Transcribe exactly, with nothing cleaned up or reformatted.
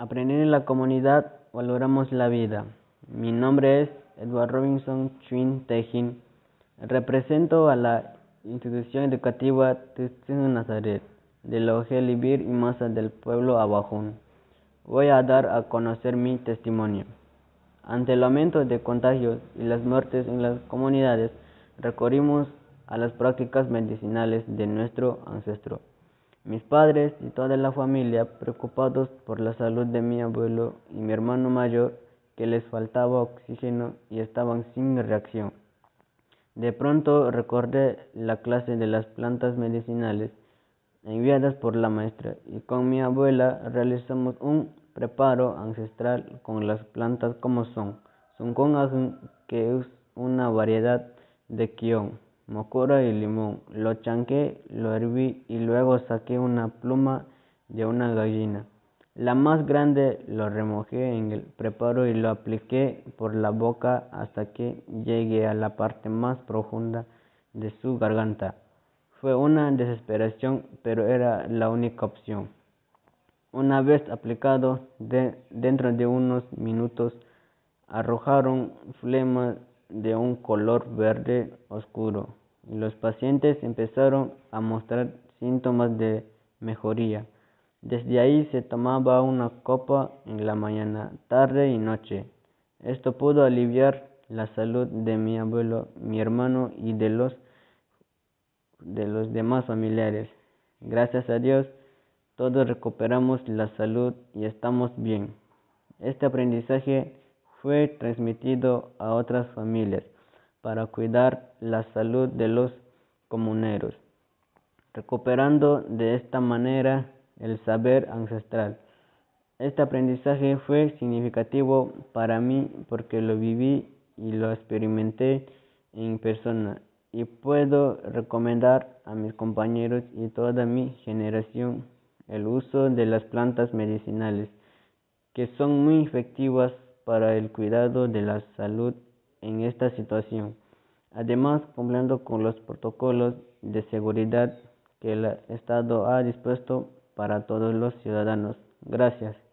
Aprendiendo en la comunidad, valoramos la vida. Mi nombre es Edward Robinson Chuin Tejín. Represento a la institución educativa Tuxtla Nazaret, de la Libir y Masa del pueblo Abajún. Voy a dar a conocer mi testimonio. Ante el aumento de contagios y las muertes en las comunidades, recurrimos a las prácticas medicinales de nuestro ancestro. Mis padres y toda la familia, preocupados por la salud de mi abuelo y mi hermano mayor, que les faltaba oxígeno y estaban sin reacción. De pronto recordé la clase de las plantas medicinales enviadas por la maestra y con mi abuela realizamos un preparo ancestral con las plantas como son Sungcon Ajun, que es una variedad de quión, mocora y limón. Lo chanqué, lo herví y luego saqué una pluma de una gallina. La más grande lo remojé en el preparo y lo apliqué por la boca hasta que llegué a la parte más profunda de su garganta. Fue una desesperación, pero era la única opción. Una vez aplicado, de, dentro de unos minutos arrojaron flema de un color verde oscuro y los pacientes empezaron a mostrar síntomas de mejoría. Desde ahí se tomaba una copa en la mañana, tarde y noche. Esto pudo aliviar la salud de mi abuelo, mi hermano y de los de los demás familiares. Gracias a Dios, todos recuperamos la salud y estamos bien. Este aprendizaje fue transmitido a otras familias para cuidar la salud de los comuneros, recuperando de esta manera el saber ancestral. Este aprendizaje fue significativo para mí porque lo viví y lo experimenté en persona, y puedo recomendar a mis compañeros y toda mi generación el uso de las plantas medicinales, que son muy efectivas para el cuidado de la salud en esta situación, además cumpliendo con los protocolos de seguridad que el Estado ha dispuesto para todos los ciudadanos. Gracias.